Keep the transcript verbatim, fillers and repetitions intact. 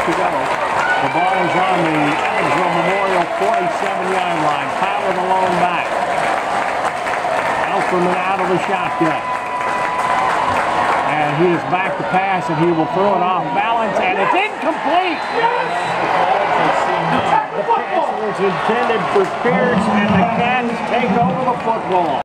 to go. The ball is on the Evansville Memorial forty-seven yard line. Power the lone back. Elferman out of the shotgun. And he is back to pass, and he will throw it off balance, and it's incomplete. The pass was intended for Pierce, and the Cats take over the football.